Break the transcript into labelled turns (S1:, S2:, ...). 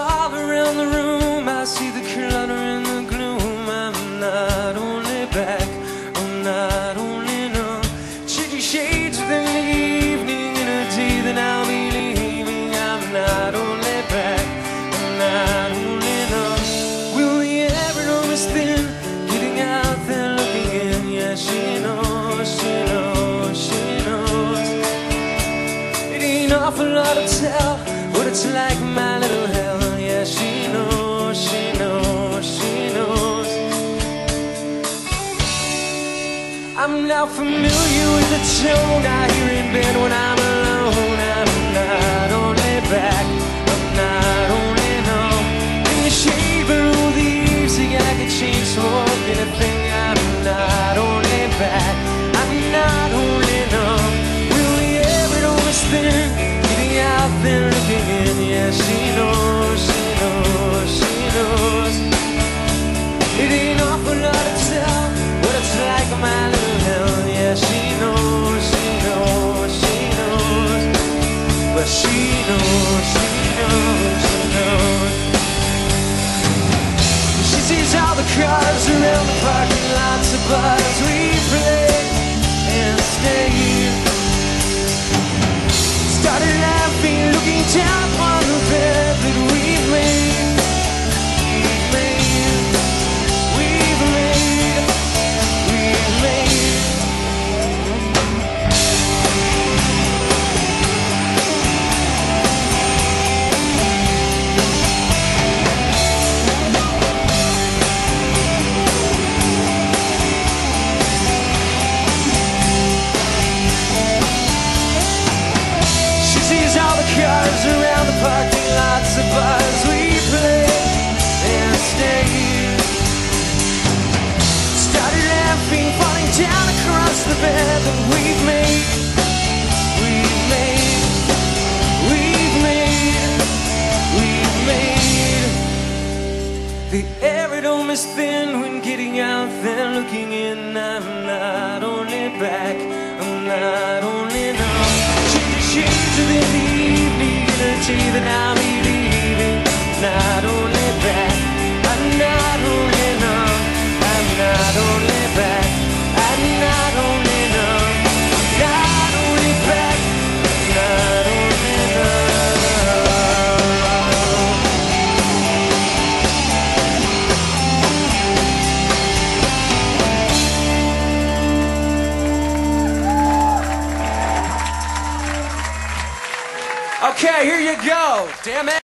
S1: all around the room. I see the clutter and the gloom. I'm not only back, I'm not only numb. Shady shades within the evening, in a day that I'll be leaving. I'm not only back, I'm not only numb. Will the ever know Miss Thin getting out there looking in? Yeah, she knows, she knows, she knows. It ain't awful lot to tell what it's like, my little hell. Yeah, she knows, she knows, she knows. I'm now familiar with the tone I hear in bed when I'm alone. I'm not only back, I'm not only numb. In the shade below the eaves, I can change smoke anything. I'm not only back, I'm not only numb. Will we ever know this thing getting out there looking in? Yeah, she knows, she knows, she knows. It ain't awful lot to tell what it's like, my little hell. Yeah, she knows, she knows, she knows. But she knows, she knows, she knows. She sees all the cars around the parking lots of bars we play and stay. Started laughing, looking down upon the bed that we've made. We've made, we've made, we've made. She sees all the cars around the parking lots of bars we play and stay. Started laughing, falling down across the bed that we've made. We've made, we've made, we've made. The air it almost thin when getting out there looking in. I'm not only back, I'm not only numb. Shades of the evening, energy that I'll be leaving. Not only back, I'm not only numb. I'm not only back, I'm not only numb. Not only back, not only numb. Okay, here you go. Damn it.